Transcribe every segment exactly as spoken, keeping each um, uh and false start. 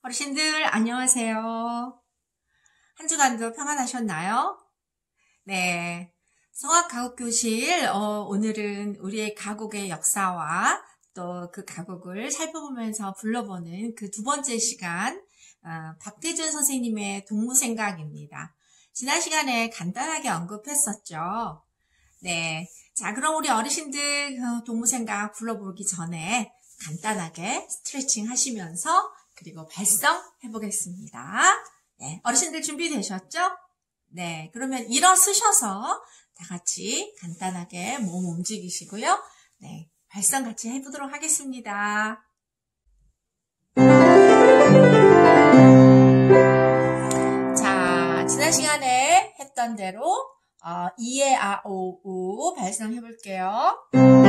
어르신들 안녕하세요. 한 주간도 평안하셨나요? 네, 성악가곡교실 어, 오늘은 우리의 가곡의 역사와 또 그 가곡을 살펴보면서 불러보는 그 두 번째 시간 어, 박태준 선생님의 동무생각입니다. 지난 시간에 간단하게 언급했었죠. 네, 자 그럼 우리 어르신들 어, 동무생각 불러보기 전에 간단하게 스트레칭 하시면서 그리고 발성 해보겠습니다. 네, 어르신들 준비되셨죠? 네, 그러면 일어서셔서 다 같이 간단하게 몸 움직이시고요. 네, 발성 같이 해보도록 하겠습니다. 자, 지난 시간에 했던 대로 어, 이에, 아, 오, 우 발성 해볼게요.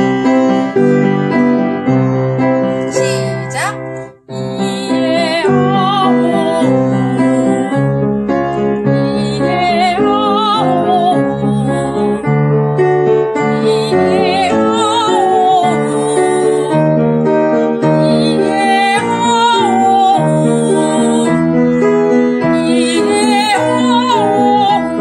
시작! 이에, 아, 오, 이에, 아, 오, 이에, 아, 오, 이에, 아, 오, 이에, 아,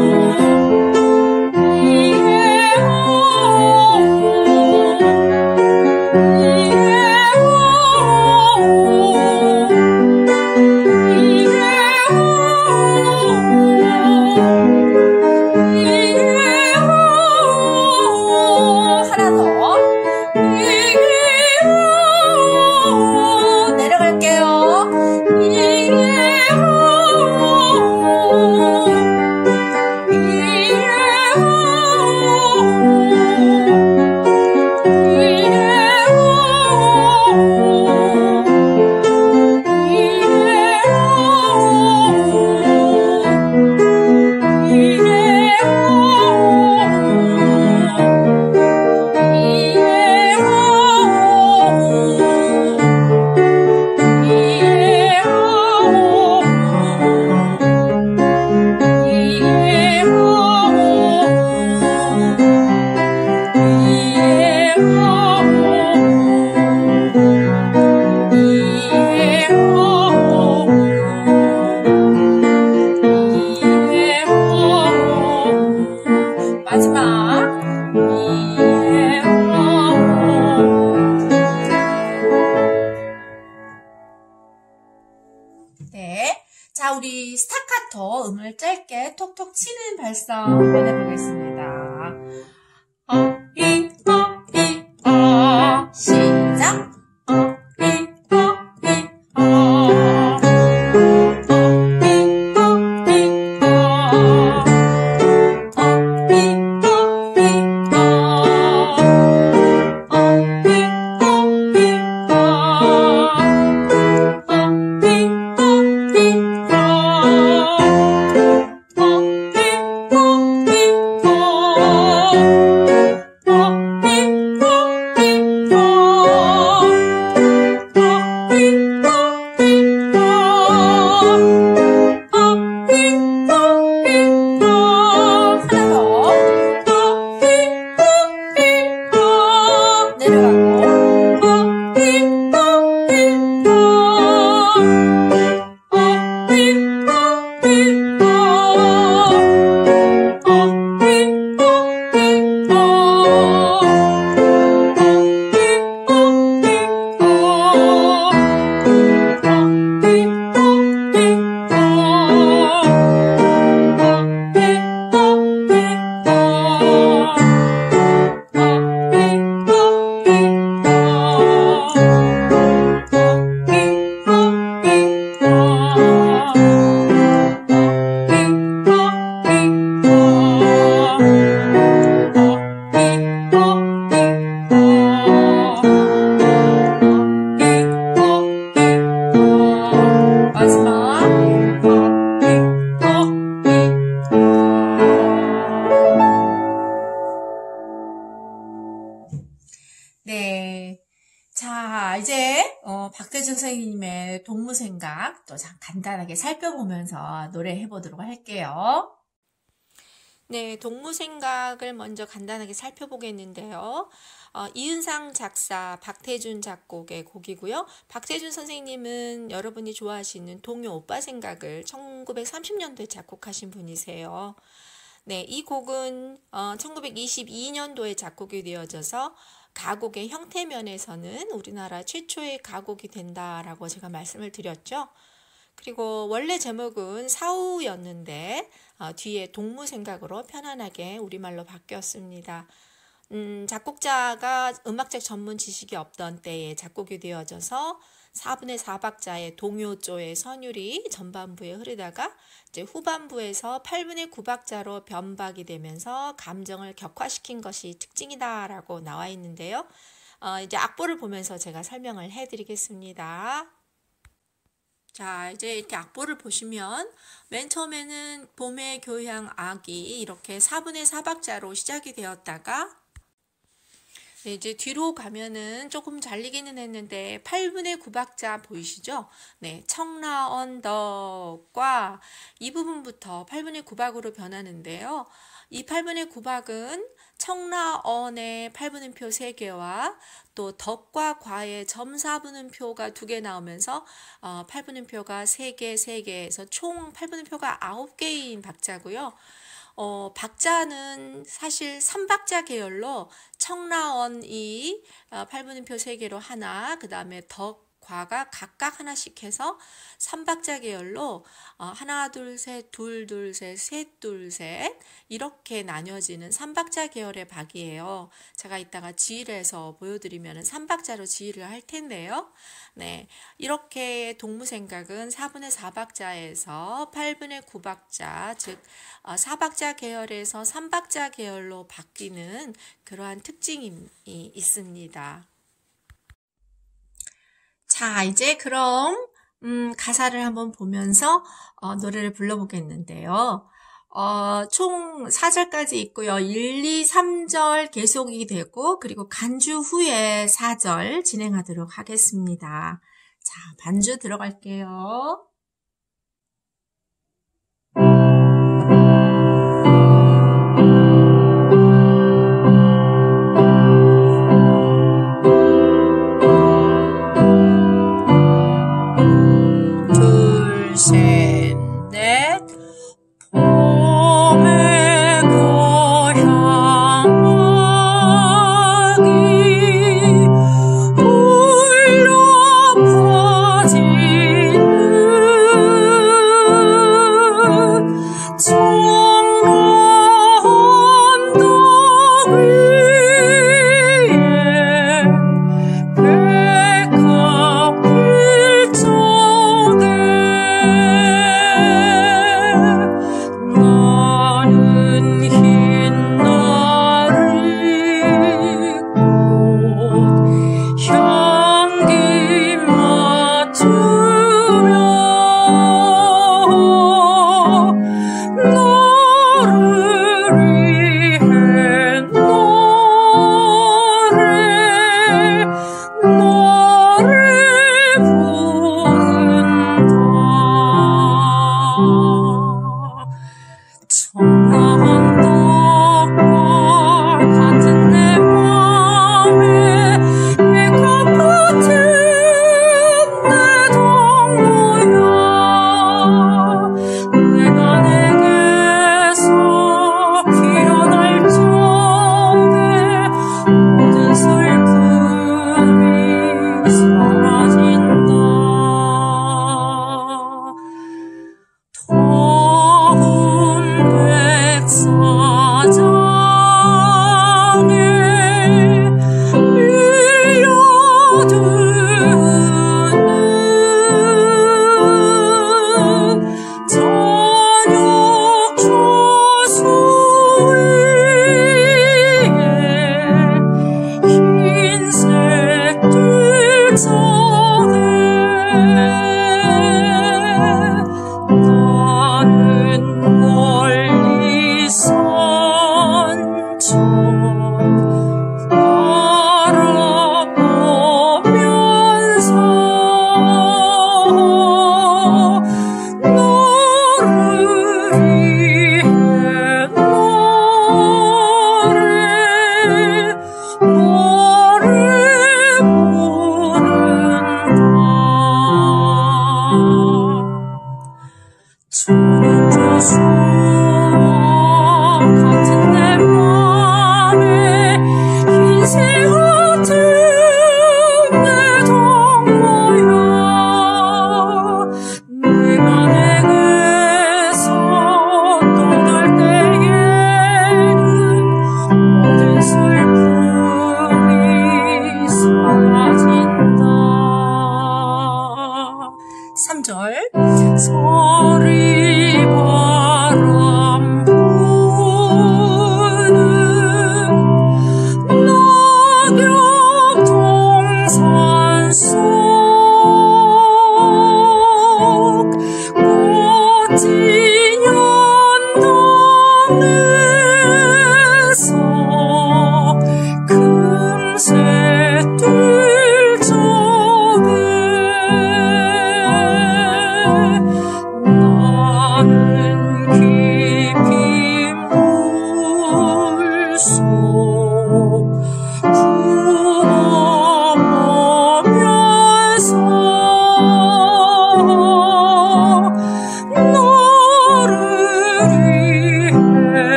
네. 자, 우리 스타카토 음을 짧게 톡톡 치는 발성 한번 해보겠습니다. 어, 이, 어, 이, 어. 시작! 어, 이, 어, 이, 어. 어, 이, 어, 이, 어. 어, 이, 어, 이, 어. 어, 이, 어, 이, 어. 네. 자, 이제, 어, 박태준 선생님의 동무생각 또 간단하게 살펴보면서 노래해 보도록 할게요. 네, 동무생각을 먼저 간단하게 살펴보겠는데요. 어, 이은상 작사, 박태준 작곡의 곡이고요. 박태준 선생님은 여러분이 좋아하시는 동요 오빠 생각을 천구백삼십 년도에 작곡하신 분이세요. 네, 이 곡은 어, 천구백이십이 년도에 작곡이 되어져서 가곡의 형태 면에서는 우리나라 최초의 가곡이 된다라고 제가 말씀을 드렸죠. 그리고 원래 제목은 사우였는데 어, 뒤에 동무생각으로 편안하게 우리말로 바뀌었습니다. 음, 작곡자가 음악적 전문 지식이 없던 때에 작곡이 되어져서 사분의 사 박자의 동요조의 선율이 전반부에 흐르다가 이제 후반부에서 팔분의 구 박자로 변박이 되면서 감정을 격화시킨 것이 특징이다라고 나와 있는데요. 어, 이제 악보를 보면서 제가 설명을 해드리겠습니다. 자, 이제 이렇게 악보를 보시면 맨 처음에는 봄의 교향 악이 이렇게 사분의 사 박자로 시작이 되었다가 네, 이제 뒤로 가면은 조금 잘리기는 했는데 팔분의 구 박자 보이시죠? 네, 청라 언덕과 이 부분부터 팔분의 구 박으로 변하는데요. 이 팔분의 구 박은 청라언의 팔분음표 세 개와 또 덕과 과의 점사분음표가 두 개 나오면서 어, 팔분음표가 세 개, 세 개에서 총 팔분음표가 아홉 개인 박자고요. 어, 박자는 사실 삼 박자 계열로 청라언이 어, 팔분음표 세 개로 하나, 그 다음에 덕, 과가 각각 하나씩 해서 삼 박자 계열로 어, 하나, 둘, 셋, 둘, 둘, 셋, 셋, 둘, 셋 이렇게 나뉘어지는 삼 박자 계열의 박이에요. 제가 이따가 지휘해서 보여드리면 삼 박자로 지휘를 할 텐데요. 네, 이렇게 동무생각은 사분의 사 박자에서 팔분의 구 박자, 즉 어, 사 박자 계열에서 삼 박자 계열로 바뀌는 그러한 특징이 있습니다. 자, 이제 그럼 음, 가사를 한번 보면서 어, 노래를 불러보겠는데요. 어, 총 사 절까지 있고요. 일, 이, 삼 절 계속이 되고 그리고 간주 후에 사 절 진행하도록 하겠습니다. 자, 반주 들어갈게요.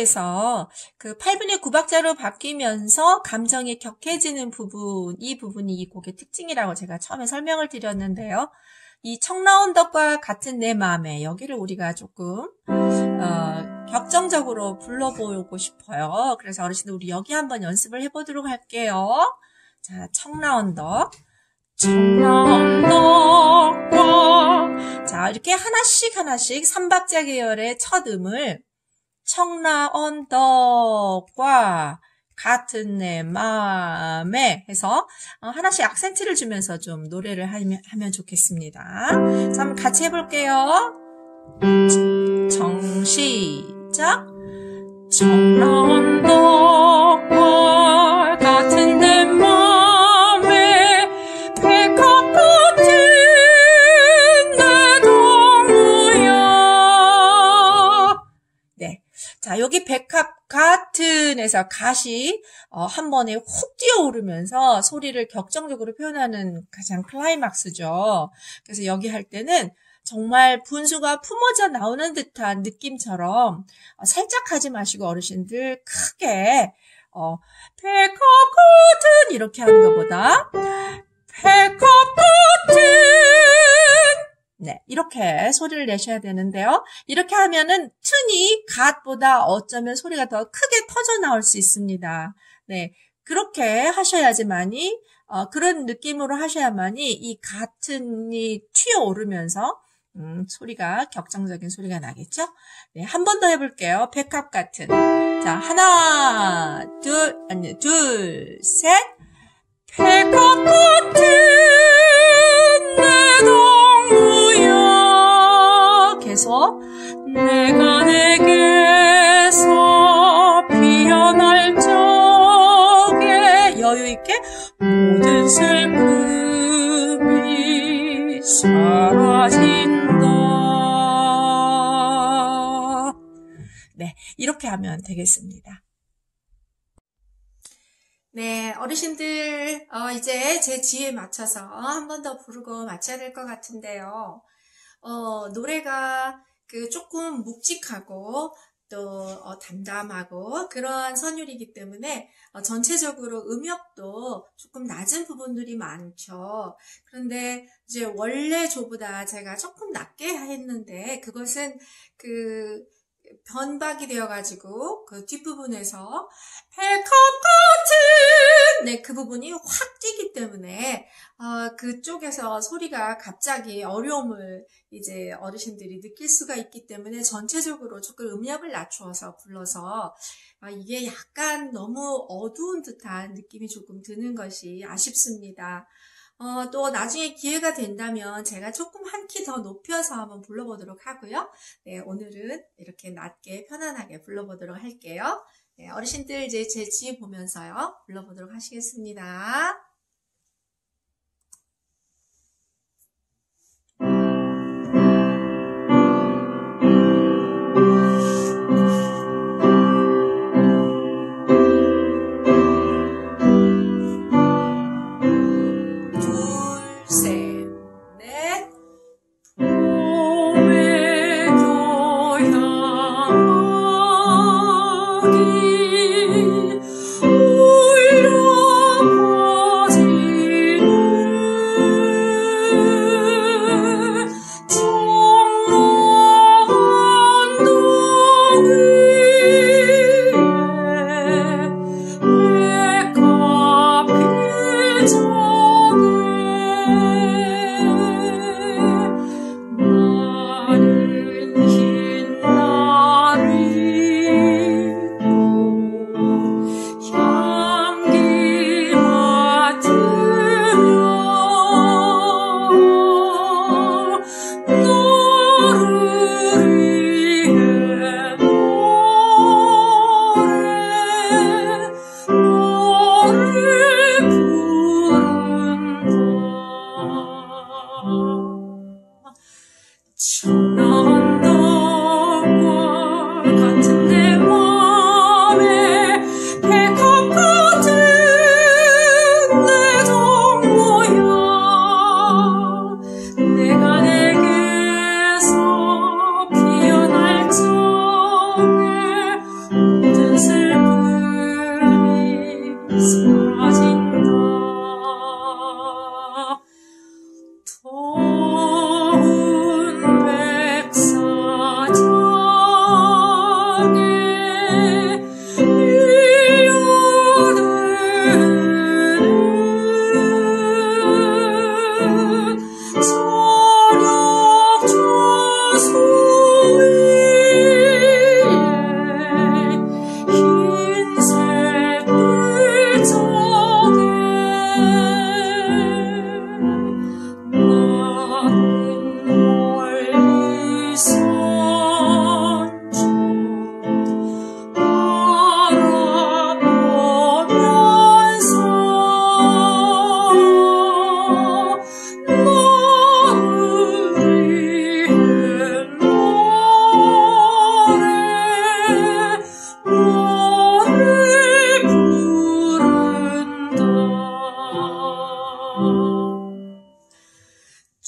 노래에서 그 팔분의 구 박자로 바뀌면서 감정이 격해지는 부분, 이 부분이 이 곡의 특징이라고 제가 처음에 설명을 드렸는데요. 이 청라언덕과 같은 내 마음에 여기를 우리가 조금 어, 격정적으로 불러보고 싶어요. 그래서 어르신들 우리 여기 한번 연습을 해보도록 할게요. 자, 청라언덕, 청라언덕과 자, 이렇게 하나씩 하나씩 삼 박자 계열의 첫 음을 청라언덕과 같은 내 마음에 해서 하나씩 악센트를 주면서 좀 노래를 하면, 하면 좋겠습니다. 자, 한번 같이 해볼게요. 정, 시작. 청라언덕과 같은 내 마음에 백합 같은 내 동무야. 네. 자, 여기 백합 같은에서 갓이 어, 한 번에 훅 뛰어오르면서 소리를 격정적으로 표현하는 가장 클라이막스죠. 그래서 여기 할 때는 정말 분수가 품어져 나오는 듯한 느낌처럼 어, 살짝 하지 마시고 어르신들 크게 어, 백합 같은 이렇게 하는 것보다 백합 같은 네, 이렇게 소리를 내셔야 되는데요. 이렇게 하면은 튼이 갓보다 어쩌면 소리가 더 크게 터져 나올 수 있습니다. 네, 그렇게 하셔야지만이 어, 그런 느낌으로 하셔야만이 이 갓튼이 튀어오르면서 음, 소리가 격정적인 소리가 나겠죠? 네, 한 번 더 해볼게요. 백합 같은. 자, 하나, 둘, 아니, 둘, 셋. 백합 같은 내 동무야. 계속. 내가 내게서 피어날 적에 여유있게 모든 슬픔이 사라진다. 네, 이렇게 하면 되겠습니다. 네, 어르신들 어, 이제 제 지에 맞춰서 한 번 더 부르고 마쳐야 될 것 같은데요. 어, 노래가 그 조금 묵직하고 또 어, 담담하고 그러한 선율이기 때문에 어, 전체적으로 음역도 조금 낮은 부분들이 많죠. 그런데 이제 원래 조보다 제가 조금 낮게 했는데 그것은 그 변박이 되어가지고 그 뒷부분에서 백합 같은 네, 그 부분이 확 뛰기 때문에 어, 그쪽에서 소리가 갑자기 어려움을 이제 어르신들이 느낄 수가 있기 때문에 전체적으로 조금 음역을 낮추어서 불러서 어, 이게 약간 너무 어두운 듯한 느낌이 조금 드는 것이 아쉽습니다. 어, 또 나중에 기회가 된다면 제가 조금 한 키 더 높여서 한번 불러보도록 하고요. 네, 오늘은 이렇게 낮게 편안하게 불러보도록 할게요. 네, 어르신들 이제 제 지 보면서요. 불러보도록 하시겠습니다.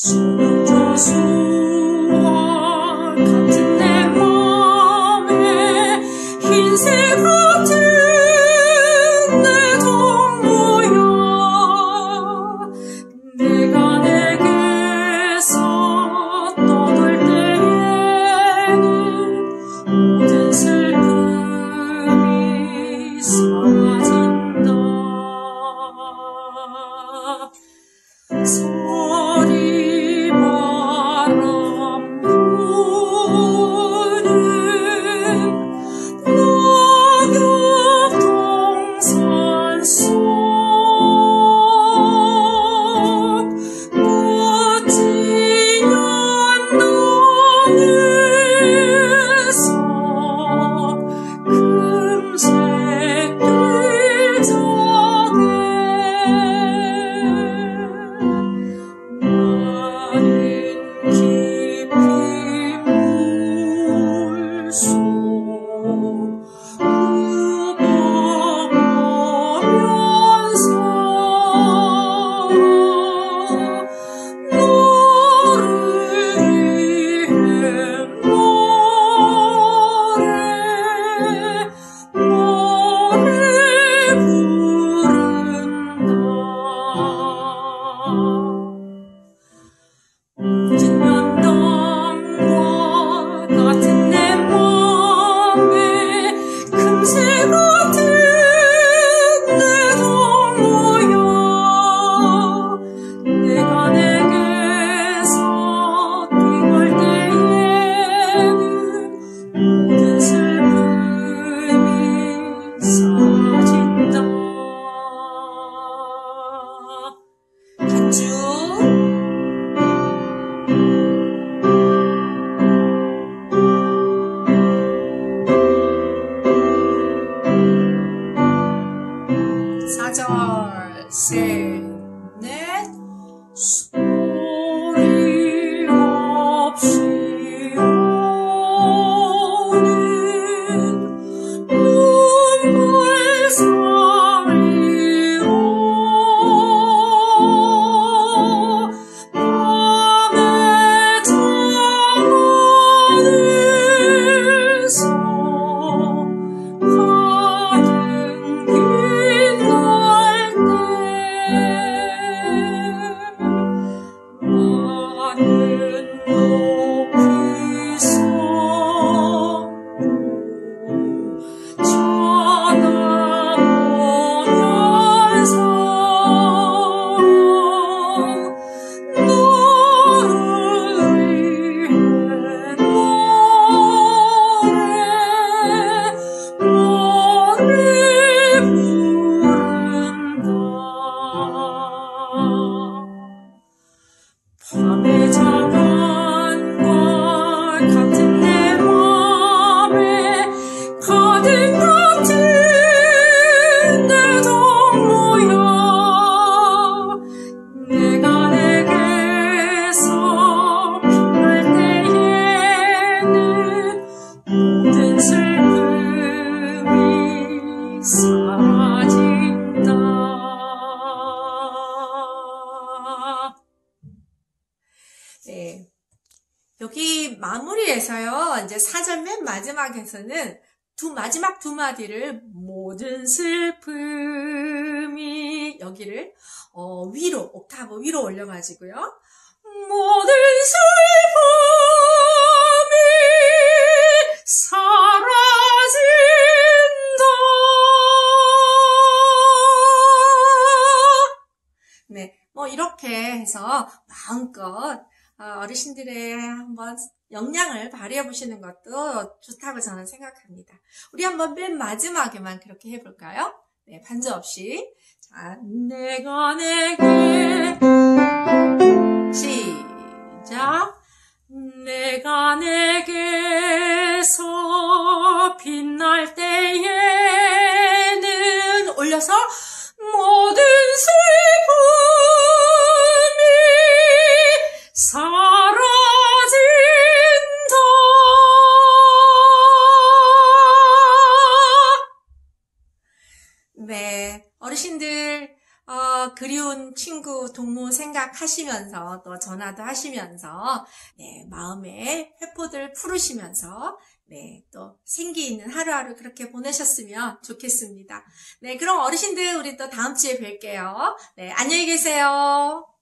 수와 같은 내 맘에 흰새 같은 내 동무야 내가 내게서 떠들 때에는 모든 슬픔이 사라진다. 서리 바람 부는 낙엽동산 속 꽃이 연단에서 금색 길자에 나는 깊이 물속 굽어가면서 너를 위해 노래 노래 부른다. 진면 땅과 같은 내 맘에 금세 같은 내 동무야 내가 내게서 떠날 때에는 모든 슬픔이 사라진다. 한주 사절 셋넷 소리 없이 오는 눈물 사이로 밤의 정원에서 가든 빛날 때 나는 높이 섰고 쳐다보면서 너를 위해 노래 노래 부른다. 밤의 자간과 같은 내 맘에 가득 같은 내 동무야 내가 내게서 빛날 때에는 모든 슬픔이 사라진다. 네. 여기 마무리에서요, 이제 사 절 맨 마지막에서는 두, 마지막 두 마디를 모든 슬픔이 여기를, 어, 위로, 옥타브 위로 올려가지고요. 모든 슬픔이 사라진다. 네. 뭐, 이렇게 해서 마음껏 어, 어르신들의 한번 역량을 발휘해 보시는 것도 좋다고 저는 생각합니다. 우리 한번 맨 마지막에만 그렇게 해볼까요? 네, 반주 없이. 자, 내가 내게 시작. 내가 내게서 빛날 때에는 올려서 모든 슬픔이 사라진다. 네, 어르신들 어, 그리운 친구, 동무 생각하시면서 또 전화도 하시면서 네, 마음의 회포들 풀으시면서 네, 또 생기 있는 하루하루 그렇게 보내셨으면 좋겠습니다. 네, 그럼 어르신들 우리 또 다음 주에 뵐게요. 네, 안녕히 계세요.